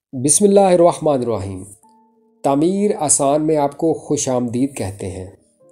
बिस्मिल्लाहिर्रहमानिर्रहीम। तामीर आसान में आपको खुशामदीद कहते हैं।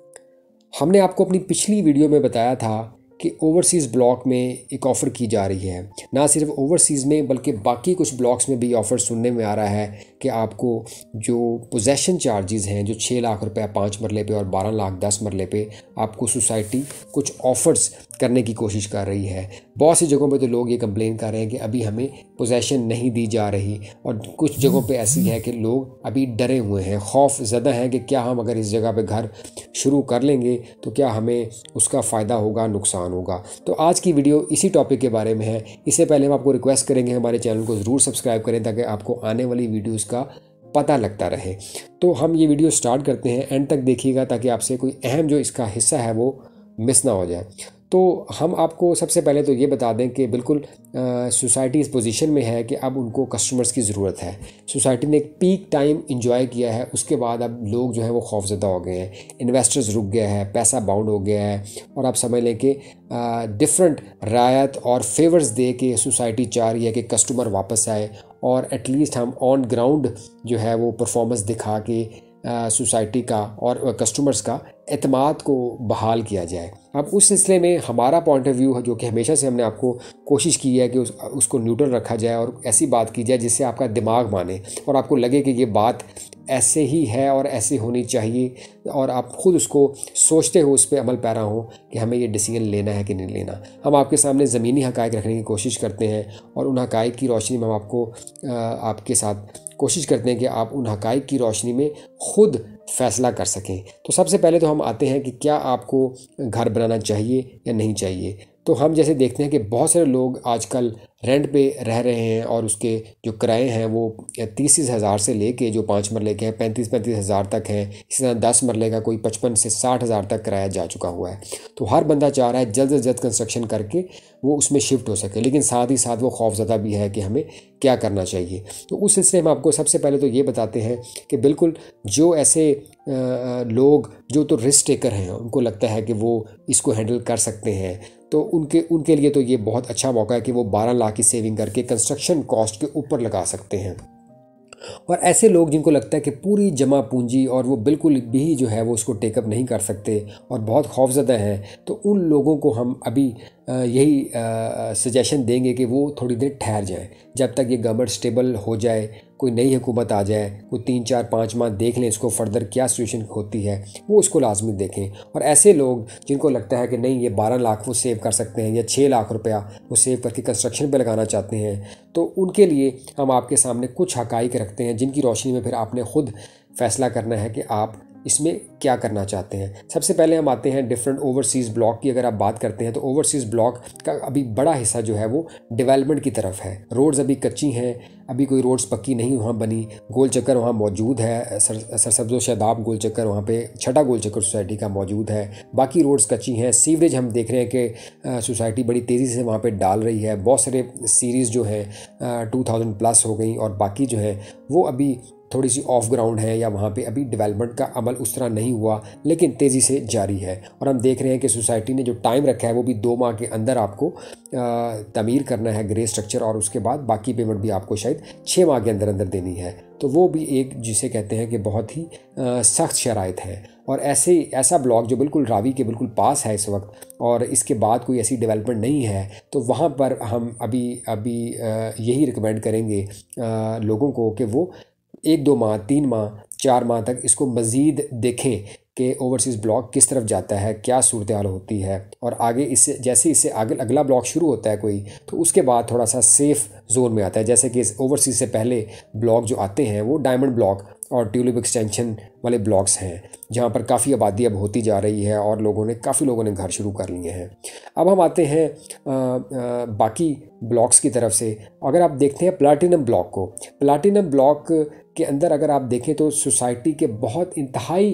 हमने आपको अपनी पिछली वीडियो में बताया था कि ओवरसीज़ ब्लॉक में एक ऑफ़र की जा रही है। ना सिर्फ ओवरसीज़ में बल्कि बाकी कुछ ब्लॉक्स में भी ऑफ़र सुनने में आ रहा है कि आपको जो पोजेसन चार्जेस हैं, जो 6 लाख रुपए 5 मरले पे और 12 लाख 10 मरले पे आपको सोसाइटी कुछ ऑफ़र्स करने की कोशिश कर रही है। बहुत सी जगहों पे तो लोग ये कंप्लेन कर रहे हैं कि अभी हमें पोजेसन नहीं दी जा रही, और कुछ जगहों पे ऐसी है कि लोग अभी डरे हुए हैं, खौफ ज़दा हैं कि क्या हम अगर इस जगह पे घर शुरू कर लेंगे तो क्या हमें उसका फ़ायदा होगा, नुकसान होगा। तो आज की वीडियो इसी टॉपिक के बारे में है। इससे पहले हम आपको रिक्वेस्ट करेंगे हमारे चैनल को ज़रूर सब्सक्राइब करें ताकि आपको आने वाली वीडियोस का पता लगता रहे। तो हम ये वीडियो स्टार्ट करते हैं, एंड तक देखिएगा ताकि आपसे कोई अहम जो इसका हिस्सा है वो मिस ना हो जाए। तो हम आपको सबसे पहले तो ये बता दें कि बिल्कुल सोसाइटी इस पोजीशन में है कि अब उनको कस्टमर्स की ज़रूरत है। सोसाइटी ने एक पीक टाइम इंजॉय किया है, उसके बाद अब लोग जो है वो खौफज़दा हो गए हैं, इन्वेस्टर्स रुक गया है, पैसा बाउंड हो गया है, और आप समझ लें कि डिफरेंट रायत और फेवर्स दे के सोसाइटी चाह रही है कि कस्टमर वापस आए और एटलीस्ट हम ऑन ग्राउंड जो है वो परफॉर्मेंस दिखा के सोसाइटी का और कस्टमर्स का एतमाद को बहाल किया जाए। अब उस सिलसिले में हमारा पॉइंट ऑफ व्यू है, जो कि हमेशा से हमने आपको कोशिश की है कि उसको न्यूट्रल रखा जाए और ऐसी बात की जाए जिससे आपका दिमाग माने और आपको लगे कि ये बात ऐसे ही है और ऐसे होनी चाहिए, और आप खुद उसको सोचते हो, उस पर अमल पैरा हो कि हमें ये डिसीजन लेना है कि नहीं लेना। हम आपके सामने ज़मीनी हक़ाइक़ रखने की कोशिश करते हैं और उन हक़ाइक़ की रोशनी में हम आपको आपके साथ कोशिश करते हैं कि आप उन हक़ाइक़ की रोशनी में ख़ुद फ़ैसला कर सकें। तो सबसे पहले तो हम आते हैं कि क्या आपको घर बनाना चाहिए या नहीं चाहिए। तो हम जैसे देखते हैं कि बहुत सारे लोग आजकल रेंट पे रह रहे हैं और उसके जो किराए हैं वो 30 हज़ार से लेके जो 5 मरले के हैं 35 हज़ार तक हैं। इसी तरह 10 मरले का कोई 55 से 60 हज़ार तक किराया जा चुका हुआ है। तो हर बंदा चाह रहा है जल्द से जल्द कंस्ट्रक्शन करके वो उसमें शिफ्ट हो सके, लेकिन साथ ही साथ वो खौफज़दा भी है कि हमें क्या करना चाहिए। तो उस सिलसिले में आपको सबसे पहले तो ये बताते हैं कि बिल्कुल जो ऐसे लोग जो तो रिस्क टेकर हैं, उनको लगता है कि वो इसको हैंडल कर सकते हैं, तो उनके लिए तो ये बहुत अच्छा मौका है कि वो 12 लाख की सेविंग करके कंस्ट्रक्शन कॉस्ट के ऊपर लगा सकते हैं। और ऐसे लोग जिनको लगता है कि पूरी जमा पूंजी और वो बिल्कुल भी जो है वो उसको टेकअप नहीं कर सकते और बहुत खौफज़दा हैं, तो उन लोगों को हम अभी यही सजेशन देंगे कि वो थोड़ी देर ठहर जाएं जब तक ये गवर्नमेंट स्टेबल हो जाए, कोई नई हुकूमत आ जाए, कोई 3-4-5 माह देख लें इसको फर्दर क्या सिचुएशन होती है, वो उसको लाजमी देखें। और ऐसे लोग जिनको लगता है कि नहीं ये 12 लाख वो सेव कर सकते हैं या 6 लाख रुपया वो सेव करके कंस्ट्रक्शन पे लगाना चाहते हैं, तो उनके लिए हम आपके सामने कुछ हक़ाइक़ रखते हैं जिनकी रोशनी में फिर आपने ख़ुद फ़ैसला करना है कि आप इसमें क्या करना चाहते हैं। सबसे पहले हम आते हैं डिफरेंट ओवरसीज़ ब्लॉक की। अगर आप बात करते हैं तो ओवरसीज़ ब्लॉक का अभी बड़ा हिस्सा जो है वो डेवलपमेंट की तरफ है। रोड्स अभी कच्ची हैं, अभी कोई रोड्स पक्की नहीं वहाँ बनी। गोल चक्कर वहाँ मौजूद है, सरसब्ज़ो शादाब गोल चक्कर वहाँ पे छठा गोल चक्कर सोसाइटी का मौजूद है। बाकी रोड्स कच्ची हैं। सीवरेज हम देख रहे हैं कि सोसाइटी बड़ी तेज़ी से वहाँ पे डाल रही है। बहुत सारे सीरीज़ जो हैं 2000 प्लस हो गई, और बाकी जो है वो अभी थोड़ी सी ऑफ ग्राउंड है या वहाँ पे अभी डेवलपमेंट का अमल उस तरह नहीं हुआ, लेकिन तेज़ी से जारी है। और हम देख रहे हैं कि सोसाइटी ने जो टाइम रखा है वो भी 2 माह के अंदर आपको तमीर करना है ग्रे स्ट्रक्चर, और उसके बाद बाकी पेमेंट भी आपको शायद 6 माह के अंदर अंदर देनी है। तो वो भी एक जिसे कहते हैं कि बहुत ही सख्त शराइत है। और ऐसा ब्लॉक जो बिल्कुल रावी के बिल्कुल पास है इस वक्त और इसके बाद कोई ऐसी डेवलपमेंट नहीं है, तो वहाँ पर हम अभी यही रिकमेंड करेंगे लोगों को कि वो 1-2 माह 3 माह 4 माह तक इसको मज़ीद देखें कि ओवरसीज़ ब्लॉक किस तरफ जाता है, क्या सूरत हाल होती है, और आगे इससे आगे अगला ब्लॉक शुरू होता है कोई, तो उसके बाद थोड़ा सा सेफ़ जोन में आता है। जैसे कि ओवरसीज़ से पहले ब्लॉक जो आते हैं वो डायमंड ब्लॉक और ट्यूलिप एक्सटेंशन वाले ब्लॉक्स हैं, जहाँ पर काफ़ी आबादी अब होती जा रही है और काफ़ी लोगों ने घर शुरू कर लिए हैं। अब हम आते हैं बाकी ब्लॉक्स की तरफ से। अगर आप देखते हैं प्लाटिनम ब्लॉक को, प्लाटिनम ब्लॉक के अंदर अगर आप देखें तो सोसाइटी के बहुत इंतहाई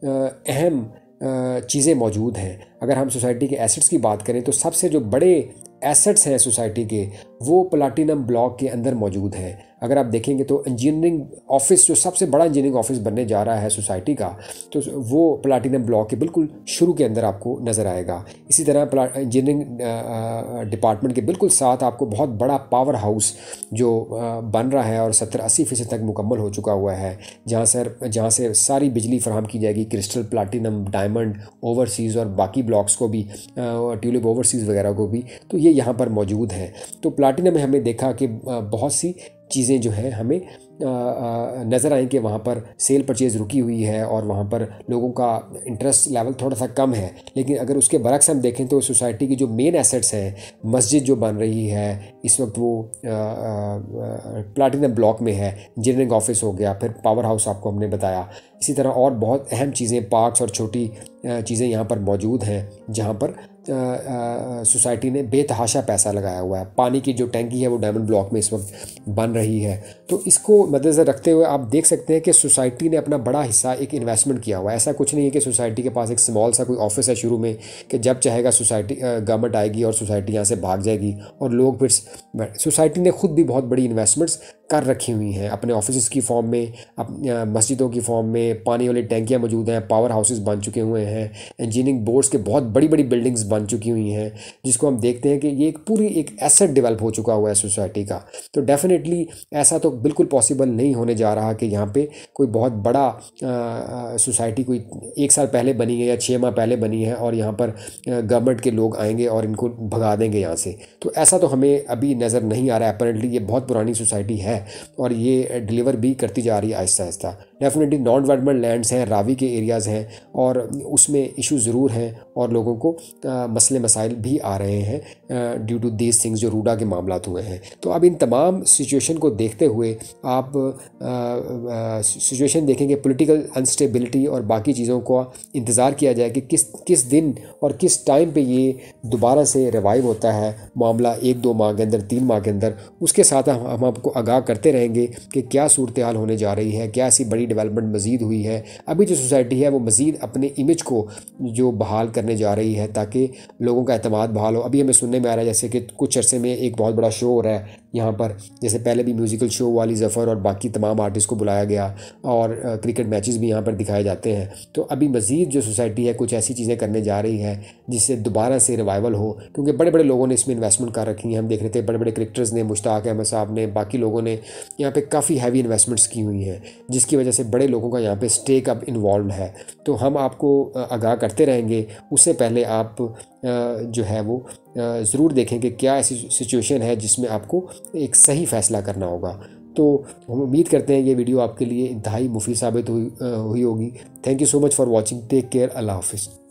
अहम चीज़ें मौजूद हैं। अगर हम सोसाइटी के एसेट्स की बात करें तो सबसे जो बड़े एसेट्स हैं सोसाइटी के वो प्लाटिनम ब्लॉक के अंदर मौजूद है। अगर आप देखेंगे तो इंजीनियरिंग ऑफिस, जो सबसे बड़ा इंजीनियरिंग ऑफिस बनने जा रहा है सोसाइटी का, तो वो प्लाटिनम ब्लॉक के बिल्कुल शुरू के अंदर आपको नज़र आएगा। इसी तरह इंजीनियरिंग डिपार्टमेंट के बिल्कुल साथ आपको बहुत बड़ा पावर हाउस जो बन रहा है और 70-80% तक मुकम्मल हो चुका हुआ है, जहाँ से सारी बिजली फराहम की जाएगी, क्रिस्टल, प्लाटिनम, डायमंड, ओवरसीज़ और बाकी ब्लॉक्स को भी, ट्यूलिप ओवरसीज़ वगैरह को भी, तो ये यहाँ पर मौजूद है। तो प्लाटिनम में हमने देखा कि बहुत सी चीज़ें जो हैं हमें नज़र आई कि वहाँ पर सेल परचेज़ रुकी हुई है और वहाँ पर लोगों का इंटरेस्ट लेवल थोड़ा सा कम है। लेकिन अगर उसके बरक्स हम देखें तो सोसाइटी की जो मेन एसेट्स हैं, मस्जिद जो बन रही है इस वक्त वो प्लाटिनम ब्लॉक में है, इंजीनियरिंग ऑफिस हो गया, फिर पावर हाउस आपको हमने बताया। इसी तरह और बहुत अहम चीज़ें, पार्क्स और छोटी चीज़ें यहाँ पर मौजूद हैं, जहाँ पर सोसाइटी ने बेतहाशा पैसा लगाया हुआ है। पानी की जो टैंकी है वो डायमंड ब्लॉक में इस वक्त बन रही है। तो इसको मद्देनज़र रखते हुए आप देख सकते हैं कि सोसाइटी ने अपना बड़ा हिस्सा एक इन्वेस्टमेंट किया हुआ है। ऐसा कुछ नहीं है कि सोसाइटी के पास एक स्मॉल सा कोई ऑफिस है शुरू में कि जब चाहेगा सोसाइटी गवर्नमेंट आएगी और सोसाइटी यहाँ से भाग जाएगी और लोग फिर, सोसाइटी ने खुद भी बहुत बड़ी इन्वेस्टमेंट्स कर रखी हुई हैं अपने ऑफिस की फॉर्म में, मस्जिदों की फॉर्म में, पानी वाली टैंकियाँ मौजूद हैं, पावर हाउसेस बन चुके हुए हैं, इंजीनियरिंग बोर्ड्स के बहुत बड़ी बड़ी बिल्डिंग्स बन चुकी हुई हैं, जिसको हम देखते हैं कि ये एक पूरी एक एसेट डेवलप हो चुका हुआ है सोसाइटी का। तो डेफिनेटली ऐसा तो बिल्कुल पॉसिबल नहीं होने जा रहा कि यहाँ पे कोई बहुत बड़ा सोसाइटी कोई 1 साल पहले बनी है या 6 माह पहले बनी है और यहाँ पर गवर्नमेंट के लोग आएंगे और इनको भगा देंगे यहाँ से। तो ऐसा तो हमें अभी नज़र नहीं आ रहा है। अपेरेंटली ये बहुत पुरानी सोसाइटी है और ये डिलीवर भी करती जा रही है Aahista Aahista. Definitely non development lands हैं, रावी के एरियाज़ हैं और उसमें इशू ज़रूर हैं और लोगों को मसले मसाइल भी आ रहे हैं ड्यू टू दीज थिंग्स जो रूडा के मामला हुए हैं। तो अब इन तमाम सिचुएशन को देखते हुए आप सिचुएशन देखेंगे, पॉलिटिकल अनस्टेबिलिटी और बाकी चीज़ों को इंतज़ार किया जाए कि किस दिन और किस टाइम पे ये दोबारा से रिवाइव होता है मामला, 1-2 माह के अंदर, 3 माह के अंदर। उसके साथ हम आपको आगाह करते रहेंगे कि क्या सूरत हाल होने जा रही है, क्या ऐसी बड़ी डेवलपमेंट मज़ीद हुई है। अभी जो सोसाइटी है वो मज़ीद अपने इमेज को जो बहाल करने जा रही है ताकि लोगों का एतमाद बहाल हो। अभी हमें सुनने में आ रहा है जैसे कि कुछ अरसे में एक बहुत बड़ा शो हो रहा है यहाँ पर, जैसे पहले भी म्यूज़िकल शो वाली ज़फ़र और बाकी तमाम आर्टिस्ट को बुलाया गया और क्रिकेट मैचेस भी यहाँ पर दिखाए जाते हैं। तो अभी मज़ीद जो सोसाइटी है कुछ ऐसी चीज़ें करने जा रही है जिससे दोबारा से रिवाइवल हो, क्योंकि बड़े बड़े लोगों ने इसमें इन्वेस्टमेंट कर रखी है। हम देख रहे थे बड़े बड़े क्रिकेटर्स ने, मुश्ताक अहमद साहब ने, बाकी लोगों ने यहाँ पे काफ़ी हैवी इन्वेस्टमेंट्स की हुई हैं, जिसकी वजह से बड़े लोगों का यहाँ पे स्टेक अब इन्वॉल्व है। तो हम आपको आगाह करते रहेंगे। उससे पहले आप जो है वो ज़रूर देखें कि क्या ऐसी सिचुएशन है जिसमें आपको एक सही फ़ैसला करना होगा। तो हम उम्मीद करते हैं ये वीडियो आपके लिए इंतहाई मुफीद साबित हुई होगी। Thank you so much for watching. Take care. अल्लाह हाफिज़।